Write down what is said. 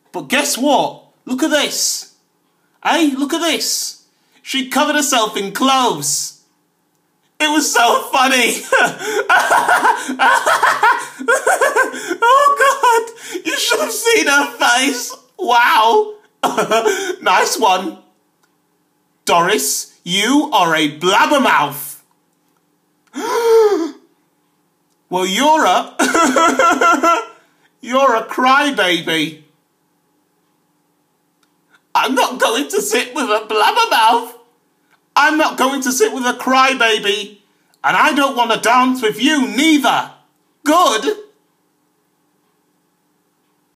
But guess what? Look at this. Hey, look at this. She covered herself in cloves. It was so funny. Oh, God. You should have seen her face. Wow. Nice one. Doris, you are a blabbermouth. Well, you're a crybaby. I'm not going to sit with a blabbermouth. I'm not going to sit with a crybaby. And I don't want to dance with you neither. Good.